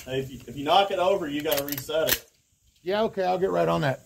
If you knock it over, you got to reset it. Yeah, okay, I'll get right on that.